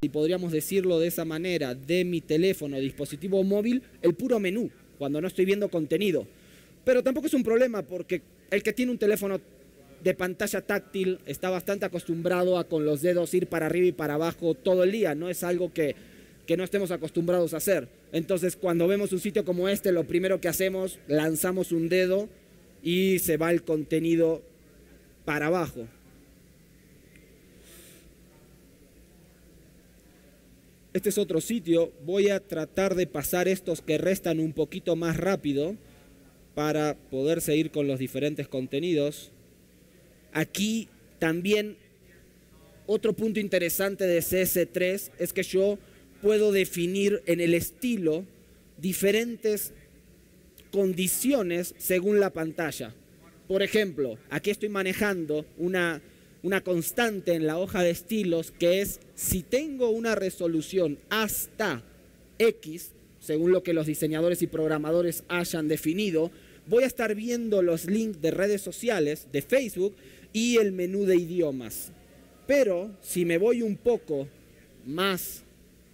si podríamos decirlo de esa manera, de mi teléfono o dispositivo móvil, el puro menú, cuando no estoy viendo contenido. Pero tampoco es un problema porque el que tiene un teléfono de pantalla táctil está bastante acostumbrado a con los dedos ir para arriba y para abajo todo el día. No es algo que no estemos acostumbrados a hacer. Entonces, cuando vemos un sitio como este, lo primero que hacemos, lanzamos un dedo y se va el contenido para abajo. Este es otro sitio. Voy a tratar de pasar estos que restan un poquito más rápido para poder seguir con los diferentes contenidos. Aquí también otro punto interesante de CS3 es que yo puedo definir en el estilo diferentes condiciones según la pantalla. Por ejemplo, aquí estoy manejando una constante en la hoja de estilos que es si tengo una resolución hasta X, según lo que los diseñadores y programadores hayan definido, voy a estar viendo los links de redes sociales, de Facebook y el menú de idiomas. Pero si me voy un poco más,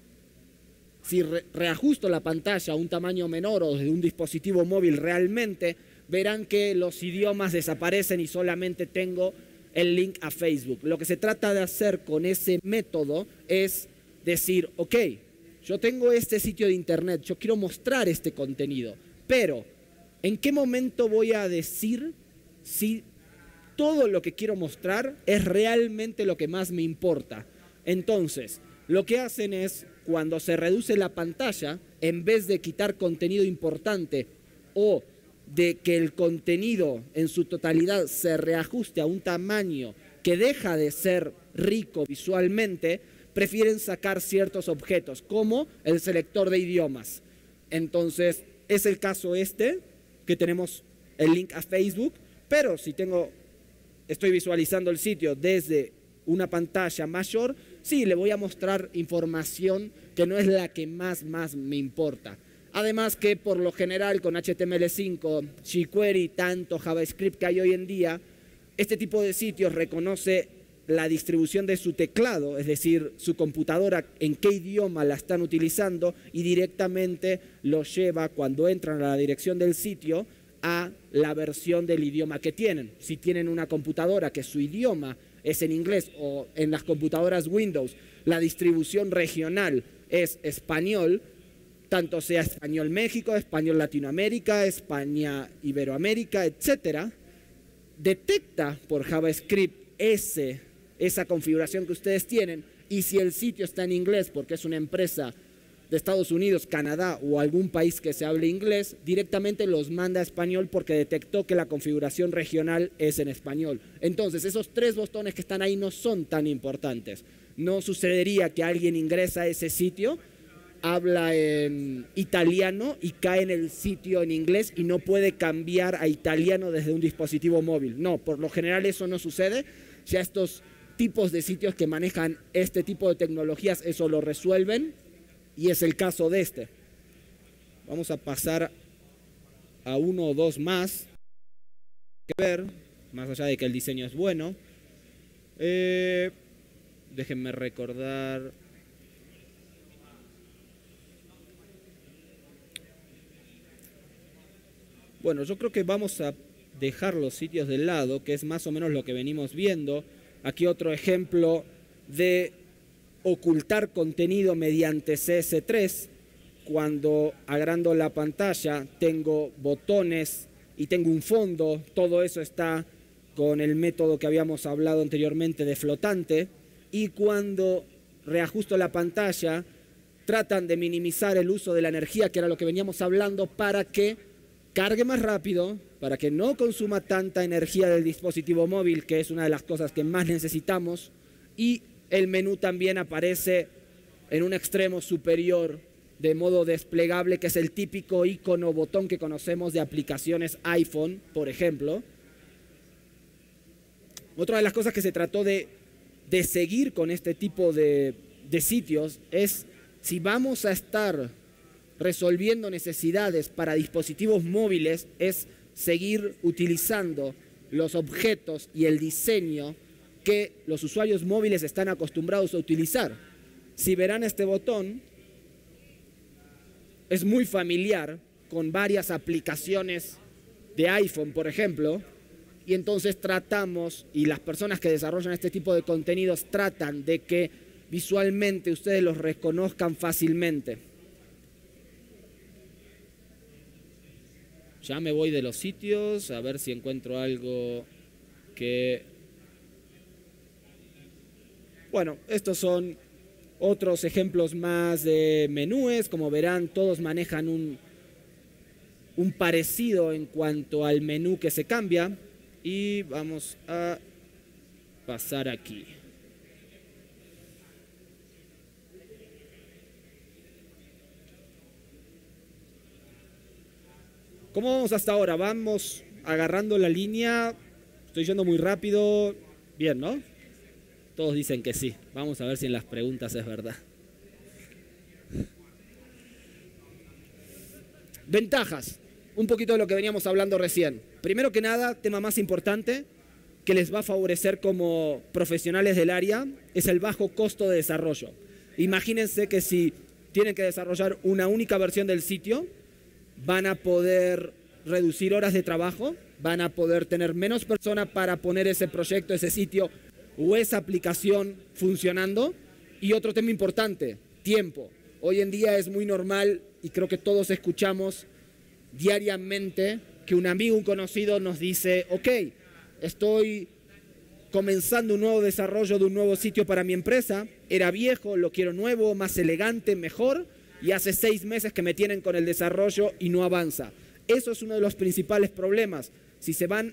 si reajusto la pantalla a un tamaño menor o de un dispositivo móvil realmente, verán que los idiomas desaparecen y solamente tengo el link a Facebook. Lo que se trata de hacer con ese método es decir, ok, yo tengo este sitio de internet, yo quiero mostrar este contenido, pero ¿en qué momento voy a decir si todo lo que quiero mostrar es realmente lo que más me importa? Entonces, lo que hacen es, cuando se reduce la pantalla, en vez de quitar contenido importante o de que el contenido en su totalidad se reajuste a un tamaño que deja de ser rico visualmente, prefieren sacar ciertos objetos, como el selector de idiomas. Entonces, es el caso este, que tenemos el link a Facebook, pero si estoy visualizando el sitio desde una pantalla mayor, sí, le voy a mostrar información que no es la que más me importa. Además que por lo general con HTML5, jQuery, tanto JavaScript que hay hoy en día, este tipo de sitios reconoce la distribución de su teclado, es decir, su computadora, en qué idioma la están utilizando y directamente lo lleva cuando entran a la dirección del sitio a la versión del idioma que tienen. Si tienen una computadora que su idioma es en inglés o en las computadoras Windows, la distribución regional es español, tanto sea español México, español Latinoamérica, España Iberoamérica, etcétera, detecta por JavaScript esa configuración que ustedes tienen, y si el sitio está en inglés porque es una empresa de Estados Unidos, Canadá o algún país que se hable inglés, directamente los manda a español porque detectó que la configuración regional es en español. Entonces, esos 3 botones que están ahí no son tan importantes. No sucedería que alguien ingresa a ese sitio, habla en italiano y cae en el sitio en inglés y no puede cambiar a italiano desde un dispositivo móvil. No, por lo general eso no sucede. Ya estos tipos de sitios que manejan este tipo de tecnologías eso lo resuelven, y es el caso de este. Vamos a pasar a 1 o 2 más que ver, más allá de que el diseño es bueno. Déjenme recordar. Bueno, yo creo que vamos a dejar los sitios de lado, que es más o menos lo que venimos viendo. Aquí otro ejemplo de ocultar contenido mediante CS3. Cuando agrando la pantalla tengo botones y tengo un fondo, todo eso está con el método que habíamos hablado anteriormente de flotante, y cuando reajusto la pantalla tratan de minimizar el uso de la energía, que era lo que veníamos hablando, para que cargue más rápido, para que no consuma tanta energía del dispositivo móvil, que es una de las cosas que más necesitamos, y el menú también aparece en un extremo superior de modo desplegable, que es el típico icono botón que conocemos de aplicaciones iPhone, por ejemplo. Otra de las cosas que se trató de seguir con este tipo de sitios es, si vamos a estar resolviendo necesidades para dispositivos móviles, es seguir utilizando los objetos y el diseño que los usuarios móviles están acostumbrados a utilizar. Si verán este botón, es muy familiar con varias aplicaciones de iPhone, por ejemplo, y entonces tratamos, y las personas que desarrollan este tipo de contenidos tratan de que visualmente ustedes los reconozcan fácilmente. Ya me voy de los sitios, a ver si encuentro algo que... Bueno, estos son otros ejemplos más de menúes. Como verán, todos manejan un parecido en cuanto al menú que se cambia. Y vamos a pasar aquí. ¿Cómo vamos hasta ahora? Vamos agarrando la línea. Estoy yendo muy rápido. Bien, ¿no? Todos dicen que sí. Vamos a ver si en las preguntas es verdad. Ventajas. Un poquito de lo que veníamos hablando recién. Primero que nada, tema más importante que les va a favorecer como profesionales del área es el bajo costo de desarrollo. Imagínense que si tienen que desarrollar una única versión del sitio, van a poder reducir horas de trabajo, van a poder tener menos personas para poner ese proyecto, ese sitio o esa aplicación funcionando. Y otro tema importante, tiempo. Hoy en día es muy normal y creo que todos escuchamos diariamente que un amigo, un conocido nos dice, ok, estoy comenzando un nuevo desarrollo de un nuevo sitio para mi empresa, era viejo, lo quiero nuevo, más elegante, mejor, y hace 6 meses que me tienen con el desarrollo y no avanza. Eso es uno de los principales problemas. Si van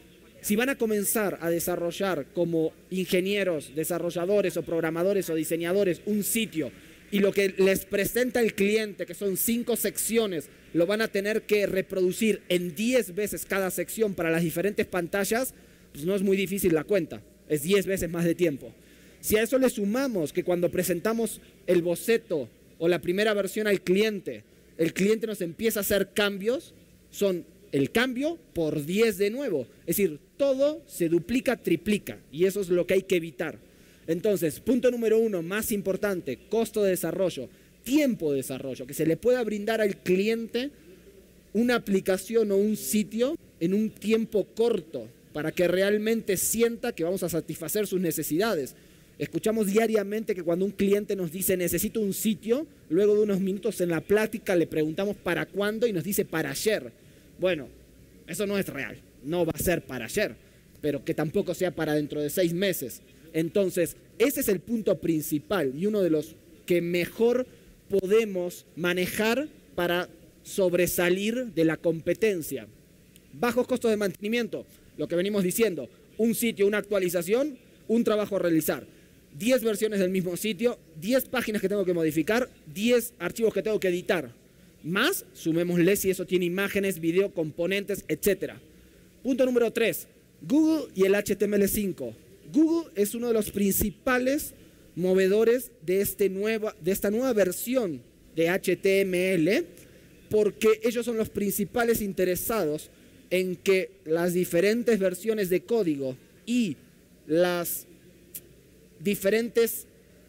a comenzar a desarrollar como ingenieros, desarrolladores o programadores o diseñadores un sitio y lo que les presenta el cliente, que son 5 secciones, lo van a tener que reproducir en 10 veces cada sección para las diferentes pantallas, pues no es muy difícil la cuenta, es 10 veces más de tiempo. Si a eso le sumamos que cuando presentamos el boceto o la primera versión al cliente, el cliente nos empieza a hacer cambios, son el cambio por 10 de nuevo. Es decir, todo se duplica, triplica, y eso es lo que hay que evitar. Entonces, punto número 1, más importante, costo de desarrollo, tiempo de desarrollo, que se le pueda brindar al cliente una aplicación o un sitio en un tiempo corto para que realmente sienta que vamos a satisfacer sus necesidades. Escuchamos diariamente que cuando un cliente nos dice necesito un sitio, luego de unos minutos en la plática le preguntamos para cuándo y nos dice para ayer. Bueno, eso no es real, no va a ser para ayer, pero que tampoco sea para dentro de 6 meses. Entonces, ese es el punto principal y uno de los que mejor podemos manejar para sobresalir de la competencia. Bajos costos de mantenimiento, lo que venimos diciendo, un sitio, una actualización, un trabajo a realizar. 10 versiones del mismo sitio, 10 páginas que tengo que modificar, 10 archivos que tengo que editar. Más, sumémosle si eso tiene imágenes, video, componentes, etc. Punto número 3, Google y el HTML5. Google es uno de los principales movedores de esta nueva versión de HTML, porque ellos son los principales interesados en que las diferentes versiones de código y los diferentes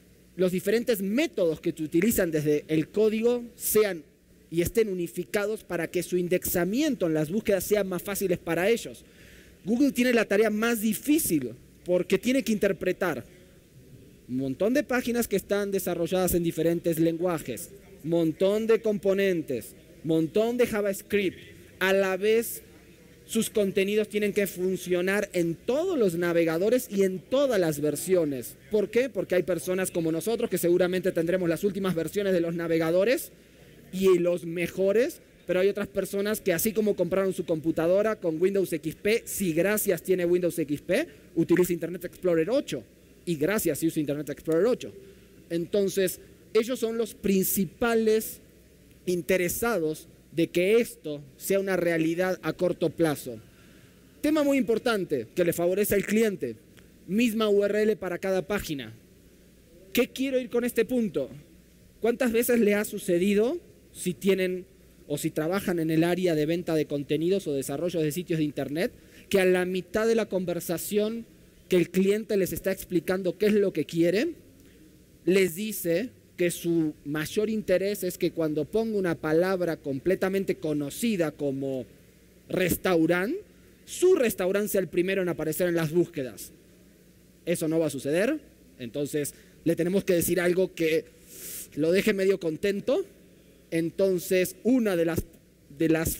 métodos que utilizan desde el código sean y estén unificados para que su indexamiento en las búsquedas sean más fáciles para ellos. Google tiene la tarea más difícil porque tiene que interpretar un montón de páginas que están desarrolladas en diferentes lenguajes, montón de componentes, montón de JavaScript. A la vez, sus contenidos tienen que funcionar en todos los navegadores y en todas las versiones. ¿Por qué? Porque hay personas como nosotros que seguramente tendremos las últimas versiones de los navegadores y los mejores, pero hay otras personas que así como compraron su computadora con Windows XP, si gracias tiene Windows XP, utiliza Internet Explorer 8. Y gracias si usa Internet Explorer 8. Entonces, ellos son los principales interesados de que esto sea una realidad a corto plazo. Tema muy importante que le favorece al cliente, misma URL para cada página. ¿Qué quiero ir con este punto? ¿Cuántas veces le ha sucedido si tienen o si trabajan en el área de venta de contenidos o desarrollo de sitios de internet, que a la mitad de la conversación que el cliente les está explicando qué es lo que quiere, les dice que su mayor interés es que cuando ponga una palabra completamente conocida como restaurante, su restaurante sea el primero en aparecer en las búsquedas. Eso no va a suceder, entonces le tenemos que decir algo que lo deje medio contento. Entonces, una de las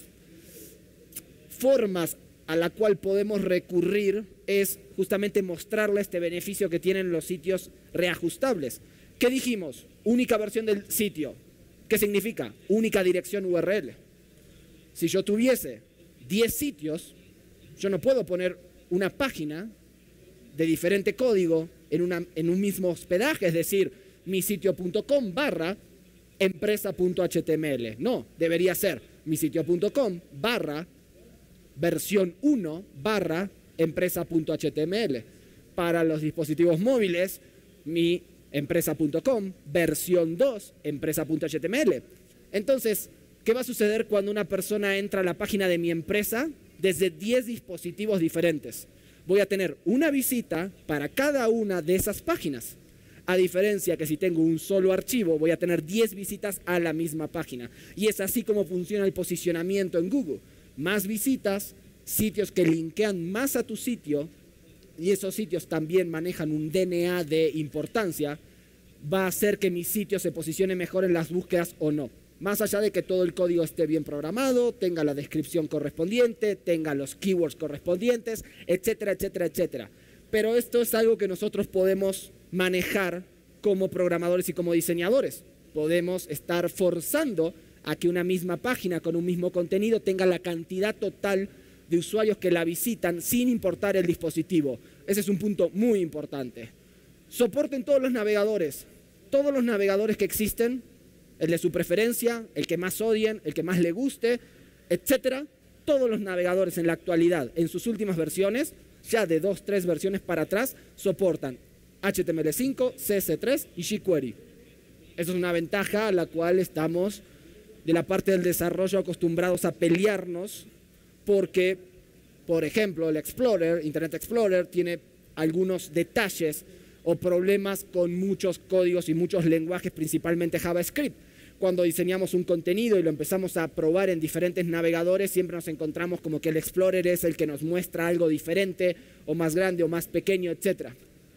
formas a la cual podemos recurrir es justamente mostrarle este beneficio que tienen los sitios reajustables. ¿Qué dijimos? Única versión del sitio. ¿Qué significa? Única dirección URL. Si yo tuviese 10 sitios, yo no puedo poner una página de diferente código en un mismo hospedaje, es decir, misitio.com / empresa.html. No, debería ser misitio.com / versión 1 / empresa.html. Para los dispositivos móviles, mi empresa.com versión 2 empresa.html. Entonces, ¿qué va a suceder cuando una persona entra a la página de mi empresa desde 10 dispositivos diferentes? Voy a tener una visita para cada una de esas páginas. A diferencia que si tengo un solo archivo, voy a tener 10 visitas a la misma página. Y es así como funciona el posicionamiento en Google. Más visitas, sitios que linkean más a tu sitio, y esos sitios también manejan un DNA de importancia, va a hacer que mi sitio se posicione mejor en las búsquedas o no. Más allá de que todo el código esté bien programado, tenga la descripción correspondiente, tenga los keywords correspondientes, etcétera, etcétera, etcétera. Pero esto es algo que nosotros podemos manejar como programadores y como diseñadores. Podemos estar forzando a que una misma página con un mismo contenido tenga la cantidad total de usuarios que la visitan sin importar el dispositivo. Ese es un punto muy importante. Soporte en todos los navegadores que existen, el de su preferencia, el que más odien, el que más le guste, etcétera. Todos los navegadores en la actualidad, en sus últimas versiones, ya de 2, 3 versiones para atrás, soportan HTML5, CSS3 y jQuery. Eso es una ventaja a la cual estamos de la parte del desarrollo acostumbrados a pelearnos porque, por ejemplo, el Explorer, Internet Explorer, tiene algunos detalles o problemas con muchos códigos y muchos lenguajes, principalmente JavaScript. Cuando diseñamos un contenido y lo empezamos a probar en diferentes navegadores, siempre nos encontramos como que el Explorer es el que nos muestra algo diferente, o más grande, o más pequeño, etc.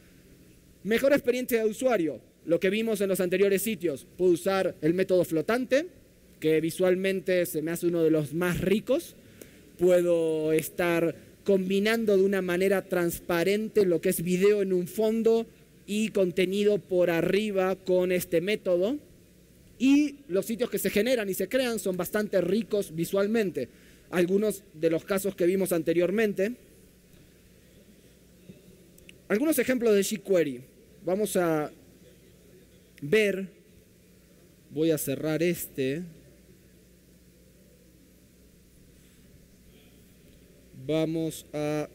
Mejor experiencia de usuario. Lo que vimos en los anteriores sitios. Puedo usar el método flotante, que visualmente se me hace uno de los más ricos. Puedo estar combinando de una manera transparente lo que es video en un fondo y contenido por arriba con este método. Y los sitios que se generan y se crean son bastante ricos visualmente. Algunos de los casos que vimos anteriormente. Algunos ejemplos de jQuery. Vamos a ver. Voy a cerrar este. Vamos a...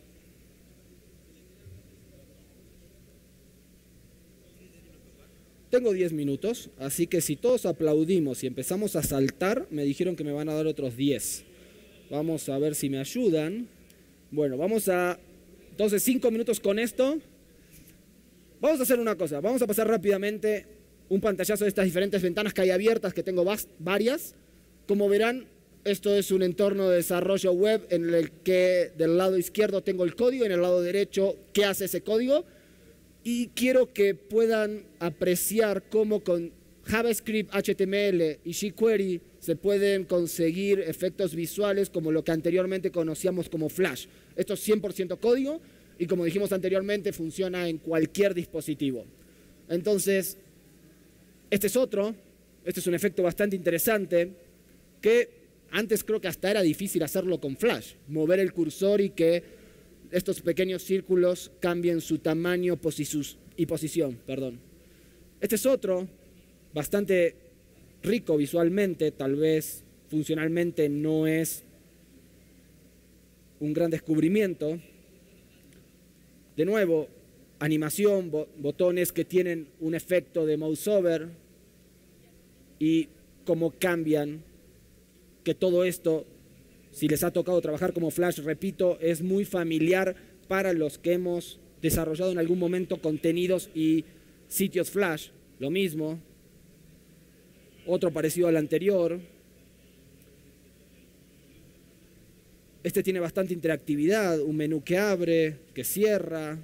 Tengo 10 minutos, así que si todos aplaudimos y empezamos a saltar, me dijeron que me van a dar otros 10. Vamos a ver si me ayudan. Bueno, vamos a... Entonces, 5 minutos con esto. Vamos a hacer una cosa. Vamos a pasar rápidamente un pantallazo de estas diferentes ventanas que hay abiertas, que tengo varias. Como verán, esto es un entorno de desarrollo web en el que del lado izquierdo tengo el código y en el lado derecho qué hace ese código. Y quiero que puedan apreciar cómo con JavaScript, HTML y jQuery se pueden conseguir efectos visuales como lo que anteriormente conocíamos como Flash. Esto es 100% código y como dijimos anteriormente funciona en cualquier dispositivo. Entonces, este es un efecto bastante interesante que antes creo que hasta era difícil hacerlo con Flash, mover el cursor y que estos pequeños círculos cambien su tamaño y posición. Este es otro, bastante rico visualmente, tal vez funcionalmente no es un gran descubrimiento. De nuevo, animación, botones que tienen un efecto de mouse over y cómo cambian, que todo esto... Si les ha tocado trabajar como Flash, repito, es muy familiar para los que hemos desarrollado en algún momento contenidos y sitios Flash. lo mismo. Otro parecido al anterior. Este tiene bastante interactividad, un menú que abre, que cierra,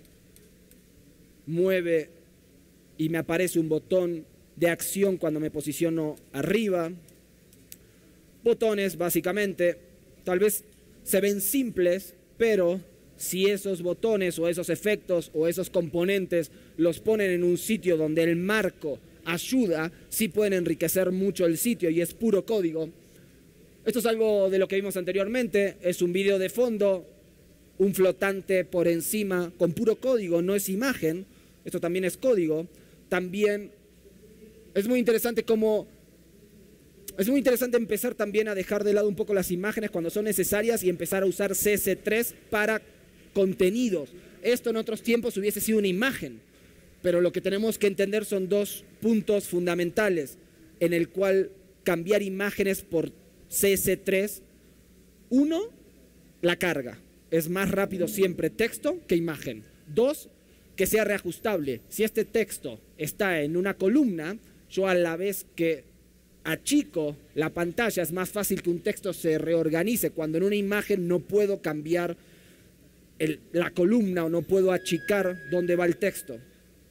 mueve y me aparece un botón de acción cuando me posiciono arriba. Botones, básicamente, tal vez se ven simples, pero si esos botones o esos efectos o esos componentes los ponen en un sitio donde el marco ayuda, sí pueden enriquecer mucho el sitio y es puro código. Esto es algo de lo que vimos anteriormente, es un vídeo de fondo, un flotante por encima con puro código, no es imagen, esto también es código. También es muy interesante empezar también a dejar de lado un poco las imágenes cuando son necesarias y empezar a usar CS3 para contenidos. Esto en otros tiempos hubiese sido una imagen, pero lo que tenemos que entender son dos puntos fundamentales en el cual cambiar imágenes por CS3. Uno, la carga. Es más rápido siempre texto que imagen. Dos, que sea reajustable. Si este texto está en una columna, yo a la vez que achico la pantalla, es más fácil que un texto se reorganice. Cuando en una imagen no puedo cambiar la columna o no puedo achicar dónde va el texto.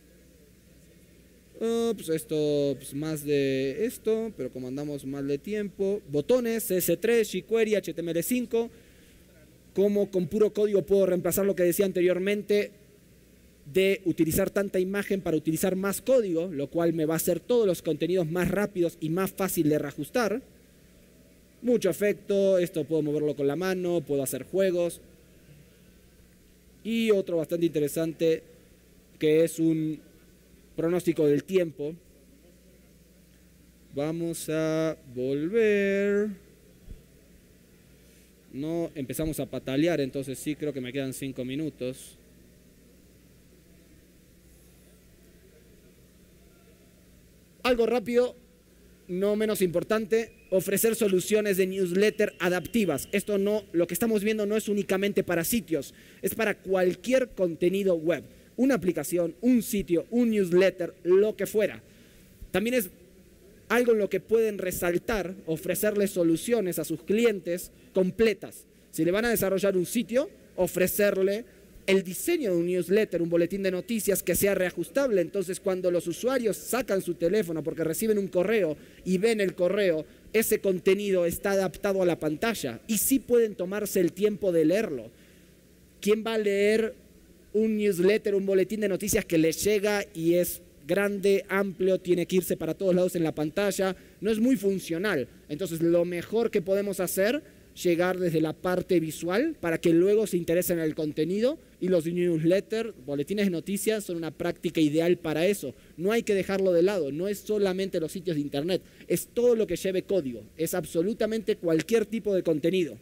Pues esto, pues más de esto, pero como andamos mal de tiempo. Botones, CS3, jQuery, HTML5. Como con puro código puedo reemplazar lo que decía anteriormente de utilizar tanta imagen para utilizar más código, lo cual me va a hacer todos los contenidos más rápidos y más fácil de reajustar. Mucho efecto, esto puedo moverlo con la mano, puedo hacer juegos. Y otro bastante interesante que es un pronóstico del tiempo. Vamos a volver. No empezamos a patalear, entonces sí creo que me quedan 5 minutos. Algo rápido, no menos importante, ofrecer soluciones de newsletter adaptivas. Esto no, lo que estamos viendo no es únicamente para sitios, es para cualquier contenido web. Una aplicación, un sitio, un newsletter, lo que fuera. También es algo en lo que pueden resaltar, ofrecerles soluciones a sus clientes completas. Si le van a desarrollar un sitio, ofrecerle el diseño de un newsletter, un boletín de noticias que sea reajustable. Entonces, cuando los usuarios sacan su teléfono porque reciben un correo y ven el correo, ese contenido está adaptado a la pantalla y sí pueden tomarse el tiempo de leerlo. ¿Quién va a leer un newsletter, un boletín de noticias que les llega y es grande, amplio, tiene que irse para todos lados en la pantalla? No es muy funcional. Entonces, lo mejor que podemos hacer, llegar desde la parte visual para que luego se interesen en el contenido, y los newsletters, boletines de noticias, son una práctica ideal para eso. No hay que dejarlo de lado, no es solamente los sitios de internet, es todo lo que lleve código, es absolutamente cualquier tipo de contenido.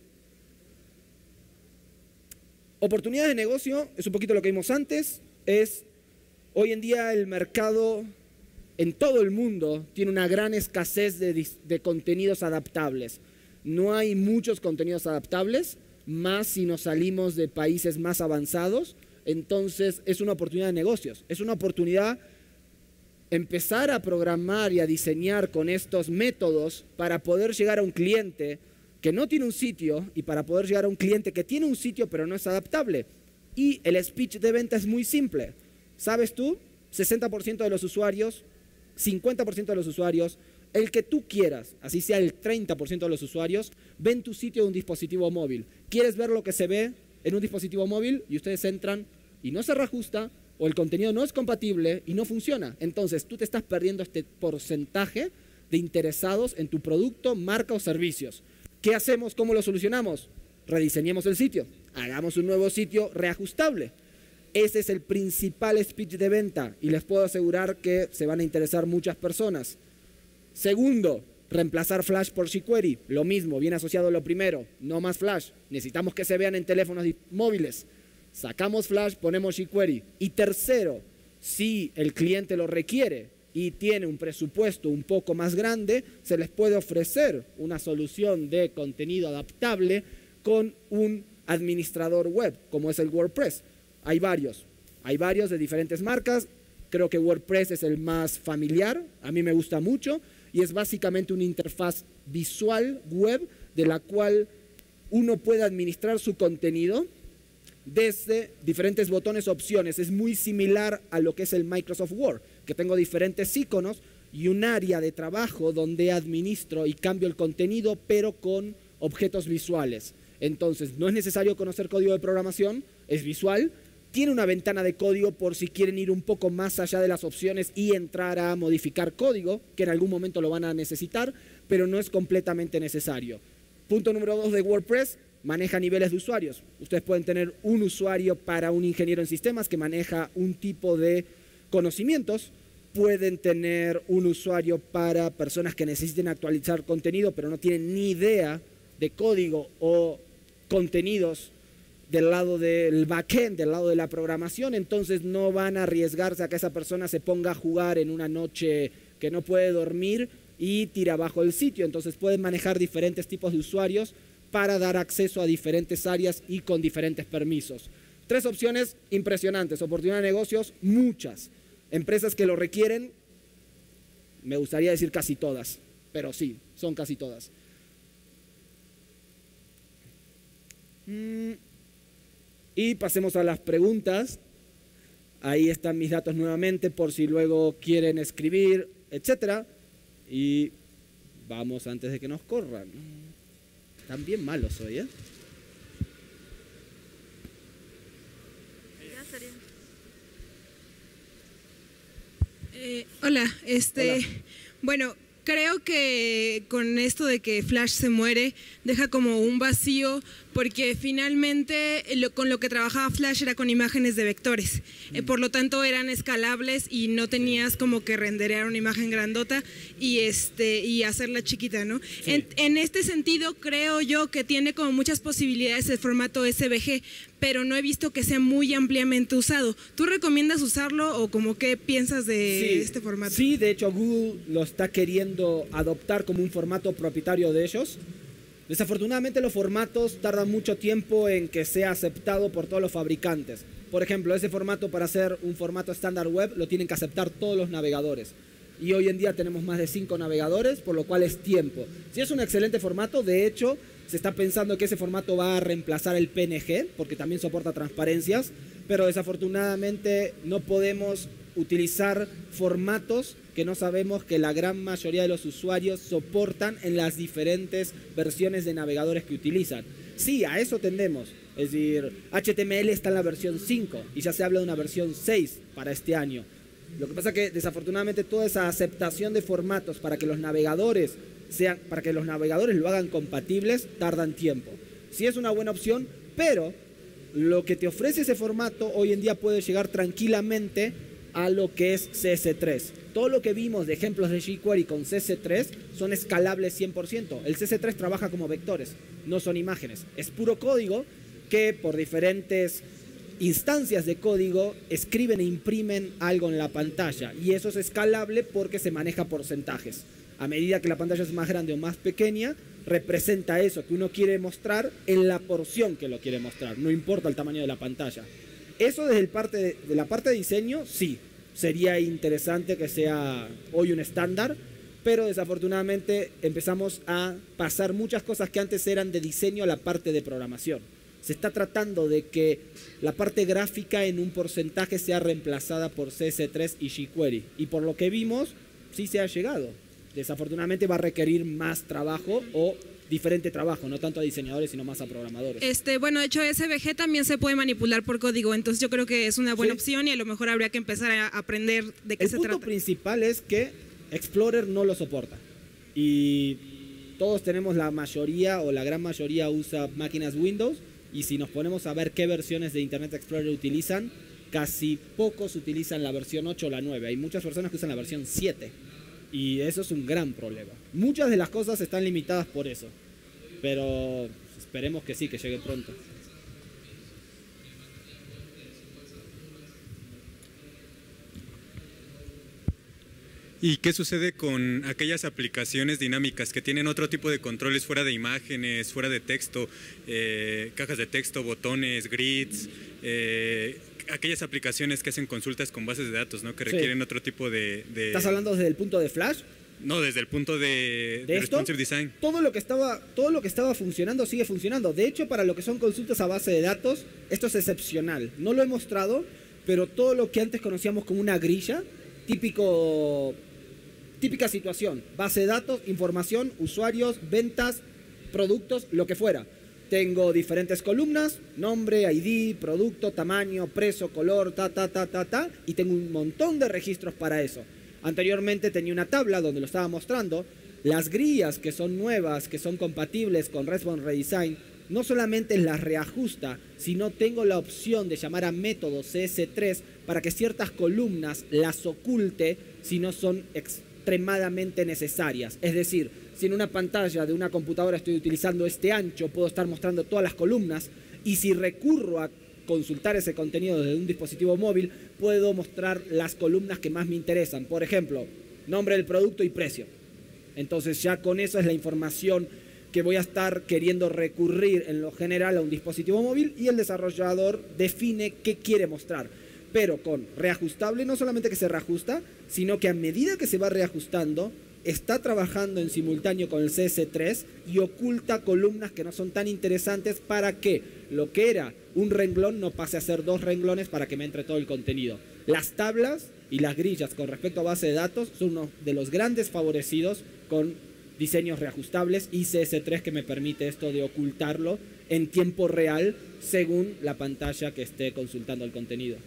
Oportunidades de negocio, es un poquito lo que vimos antes, hoy en día el mercado en todo el mundo tiene una gran escasez de contenidos adaptables. No hay muchos contenidos adaptables, más si nos salimos de países más avanzados. Entonces es una oportunidad de negocios, es una oportunidad empezar a programar y a diseñar con estos métodos para poder llegar a un cliente que no tiene un sitio y para poder llegar a un cliente que tiene un sitio pero no es adaptable. Y el speech de venta es muy simple. ¿Sabes tú? 60% de los usuarios, 50% de los usuarios, el que tú quieras, así sea el 30% de los usuarios, ven tu sitio de un dispositivo móvil. ¿Quieres ver lo que se ve en un dispositivo móvil? Y ustedes entran y no se reajusta, o el contenido no es compatible y no funciona. Entonces tú te estás perdiendo este porcentaje de interesados en tu producto, marca o servicios. ¿Qué hacemos? ¿Cómo lo solucionamos? Rediseñemos el sitio, hagamos un nuevo sitio reajustable. Ese es el principal speech de venta y les puedo asegurar que se van a interesar muchas personas. Segundo, reemplazar Flash por jQuery. Lo mismo, viene asociado a lo primero, no más Flash. Necesitamos que se vean en teléfonos móviles. Sacamos Flash, ponemos jQuery. Y tercero, si el cliente lo requiere y tiene un presupuesto un poco más grande, se les puede ofrecer una solución de contenido adaptable con un administrador web, como es el WordPress. Hay varios de diferentes marcas. Creo que WordPress es el más familiar, a mí me gusta mucho, y es básicamente una interfaz visual web de la cual uno puede administrar su contenido desde diferentes botones, opciones. Es muy similar a lo que es el Microsoft Word, que tengo diferentes iconos y un área de trabajo donde administro y cambio el contenido, pero con objetos visuales. Entonces, no es necesario conocer código de programación, es visual. Tiene una ventana de código por si quieren ir un poco más allá de las opciones y entrar a modificar código, que en algún momento lo van a necesitar, pero no es completamente necesario. Punto número 2 de WordPress, maneja niveles de usuarios. Ustedes pueden tener un usuario para un ingeniero en sistemas que maneja un tipo de conocimientos. Pueden tener un usuario para personas que necesiten actualizar contenido, pero no tienen ni idea de código o contenidos del lado del backend, del lado de la programación, entonces no van a arriesgarse a que esa persona se ponga a jugar en una noche que no puede dormir y tira abajo el sitio. Entonces pueden manejar diferentes tipos de usuarios para dar acceso a diferentes áreas y con diferentes permisos. 3 opciones impresionantes, oportunidad de negocios, muchas. Empresas que lo requieren, me gustaría decir casi todas, pero sí, son casi todas. Y pasemos a las preguntas. Ahí están mis datos nuevamente por si luego quieren escribir, etcétera. Y vamos antes de que nos corran. Están bien malos hoy, ¿eh? Hola, Hola. Bueno, creo que con esto de que Flash se muere, deja como un vacío, porque finalmente con lo que trabajaba Flash era con imágenes de vectores, por lo tanto eran escalables y no tenías como que renderear una imagen grandota y hacerla chiquita, ¿no? Sí. En este sentido, creo yo que tiene como muchas posibilidades el formato SVG, pero no he visto que sea muy ampliamente usado. ¿Tú recomiendas usarlo o como qué piensas de este formato? Sí, de hecho Google lo está queriendo adoptar como un formato propietario de ellos. Desafortunadamente los formatos tardan mucho tiempo en que sea aceptado por todos los fabricantes. Por ejemplo, ese formato para hacer un formato estándar web lo tienen que aceptar todos los navegadores. Y hoy en día tenemos más de 5 navegadores, por lo cual es tiempo. Sí, es un excelente formato, de hecho se está pensando que ese formato va a reemplazar el PNG, porque también soporta transparencias, pero desafortunadamente no podemos utilizar formatos que no sabemos que la gran mayoría de los usuarios soportan en las diferentes versiones de navegadores que utilizan. Sí, a eso tendemos. Es decir, HTML está en la versión 5 y ya se habla de una versión 6 para este año. Lo que pasa es que desafortunadamente toda esa aceptación de formatos para que los navegadores lo hagan compatibles tardan tiempo. Sí es una buena opción, pero lo que te ofrece ese formato hoy en día puede llegar tranquilamente a lo que es CS3. Todo lo que vimos de ejemplos de jQuery con CS3 son escalables 100%. El CS3 trabaja como vectores, no son imágenes. Es puro código que por diferentes instancias de código escriben e imprimen algo en la pantalla. Y eso es escalable porque se maneja porcentajes. A medida que la pantalla es más grande o más pequeña, representa eso que uno quiere mostrar en la porción que lo quiere mostrar. No importa el tamaño de la pantalla. Eso desde la parte de diseño, sí, sería interesante que sea hoy un estándar, pero desafortunadamente empezamos a pasar muchas cosas que antes eran de diseño a la parte de programación. Se está tratando de que la parte gráfica en un porcentaje sea reemplazada por CS3 y jQuery. Y por lo que vimos, sí se ha llegado. Desafortunadamente va a requerir más trabajo o diferente trabajo, no tanto a diseñadores, sino más a programadores. Bueno, de hecho SVG también se puede manipular por código, entonces yo creo que es una buena opción y a lo mejor habría que empezar a aprender de qué se trata. El punto principal es que Explorer no lo soporta y todos tenemos la mayoría o la gran mayoría usa máquinas Windows y si nos ponemos a ver qué versiones de Internet Explorer utilizan, casi pocos utilizan la versión 8 o la 9, hay muchas personas que usan la versión 7. Y eso es un gran problema. Muchas de las cosas están limitadas por eso. Pero esperemos que sí, que llegue pronto. ¿Y qué sucede con aquellas aplicaciones dinámicas que tienen otro tipo de controles fuera de imágenes, fuera de texto, cajas de texto, botones, grids, aquellas aplicaciones que hacen consultas con bases de datos, ¿no? Que requieren otro tipo de... ¿Estás hablando desde el punto de Flash? No, desde el punto de responsive design. Todo lo que estaba funcionando sigue funcionando. De hecho, para lo que son consultas a base de datos, esto es excepcional. No lo he mostrado, pero todo lo que antes conocíamos como una grilla, típica situación, base de datos, información, usuarios, ventas, productos, lo que fuera. Tengo diferentes columnas, nombre, ID, producto, tamaño, precio, color, y tengo un montón de registros para eso. Anteriormente tenía una tabla donde lo estaba mostrando. Las grillas que son nuevas, que son compatibles con Response Redesign, no solamente las reajusta, sino tengo la opción de llamar a método CS3 para que ciertas columnas las oculte si no son extremadamente necesarias. Es decir, si en una pantalla de una computadora estoy utilizando este ancho, puedo estar mostrando todas las columnas, y si recurro a consultar ese contenido desde un dispositivo móvil, puedo mostrar las columnas que más me interesan. Por ejemplo, nombre del producto y precio. Entonces ya con eso es la información que voy a estar queriendo recurrir en lo general a un dispositivo móvil, y el desarrollador define qué quiere mostrar. Pero con reajustable, no solamente que se reajusta, sino que a medida que se va reajustando, está trabajando en simultáneo con el CS3 y oculta columnas que no son tan interesantes para que lo que era un renglón no pase a ser 2 renglones para que me entre todo el contenido. Las tablas y las grillas con respecto a base de datos son uno de los grandes favorecidos con diseños reajustables y CS3, que me permite esto de ocultarlo en tiempo real según la pantalla que esté consultando el contenido.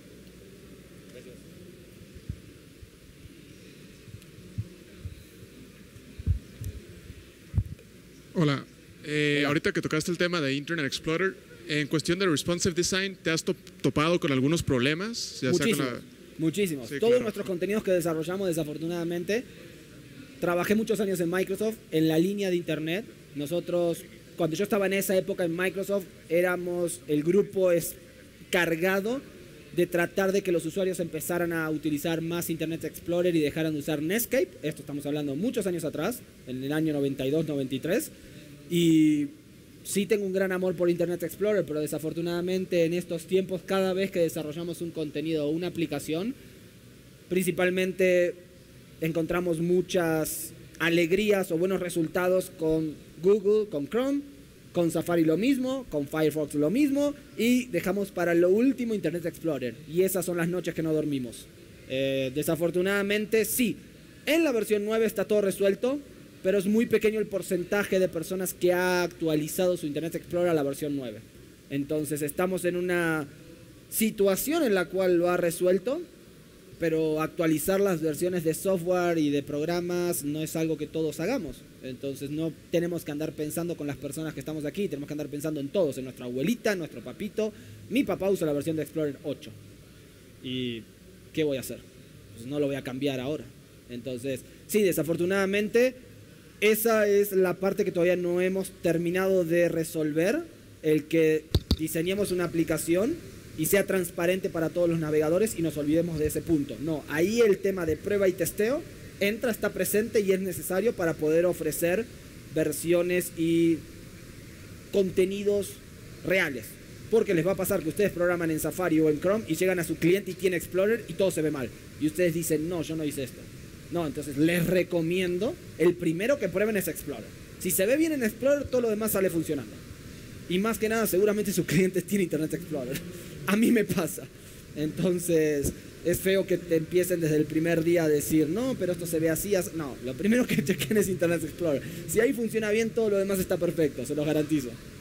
Hola. Ahorita que tocaste el tema de Internet Explorer, en cuestión de responsive design, ¿te has topado con algunos problemas? Ya Muchísimos. Sí, Todos claro. nuestros contenidos que desarrollamos, desafortunadamente, trabajé muchos años en Microsoft en la línea de Internet. Nosotros, cuando yo estaba en esa época en Microsoft, éramos el grupo cargado de tratar de que los usuarios empezaran a utilizar más Internet Explorer y dejaran de usar Netscape. Esto estamos hablando muchos años atrás, en el año 92, 93. Y sí tengo un gran amor por Internet Explorer, pero desafortunadamente en estos tiempos, cada vez que desarrollamos un contenido o una aplicación, principalmente encontramos muchas alegrías o buenos resultados con Google, con Chrome, con Safari lo mismo, con Firefox lo mismo, y dejamos para lo último Internet Explorer, y esas son las noches que no dormimos. Desafortunadamente sí, en la versión 9 está todo resuelto, pero es muy pequeño el porcentaje de personas que ha actualizado su Internet Explorer a la versión 9. Entonces estamos en una situación en la cual lo ha resuelto, pero actualizar las versiones de software y de programas no es algo que todos hagamos. Entonces no tenemos que andar pensando con las personas que estamos aquí, tenemos que andar pensando en todos, en nuestra abuelita, en nuestro papito. Mi papá usa la versión de Explorer 8. ¿Y qué voy a hacer? Pues no lo voy a cambiar ahora. Entonces, sí, desafortunadamente, esa es la parte que todavía no hemos terminado de resolver, el que diseñemos una aplicación y sea transparente para todos los navegadores y nos olvidemos de ese punto. No, ahí el tema de prueba y testeo entra, está presente y es necesario para poder ofrecer versiones y contenidos reales. Porque les va a pasar que ustedes programan en Safari o en Chrome y llegan a su cliente y tiene Explorer y todo se ve mal. Y ustedes dicen, no, yo no hice esto. No, entonces les recomiendo, el primero que prueben es Explorer. Si se ve bien en Explorer, todo lo demás sale funcionando. Y más que nada, seguramente sus clientes tienen Internet Explorer. A mí me pasa. Entonces, es feo que te empiecen desde el primer día a decir, no, pero esto se ve así. No, lo primero que chequen es Internet Explorer. Si ahí funciona bien, todo lo demás está perfecto, se los garantizo.